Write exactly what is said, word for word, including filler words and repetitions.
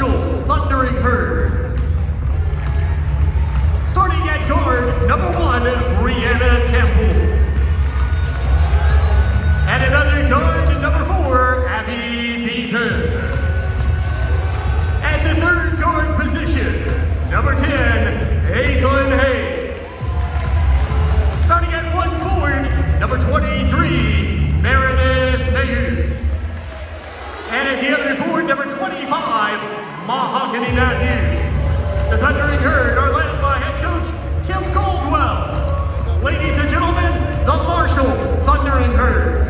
Marshall Thundering Herd. Starting at guard, number one, Brianna Campbell. And another guard, number four, Abby Beaver. At the third guard position, number ten, Aislinn Hayes. Starting at one forward, number twenty-three, Meredith Mayu. And at the other forward, number twenty-five, Mahogany Matthews. The Thundering Herd are led by head coach Kim Caldwell. Ladies and gentlemen, the Marshall Thundering Herd.